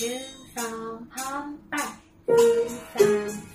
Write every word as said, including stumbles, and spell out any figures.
หนึ่งสองพร้อมไปสี่สาม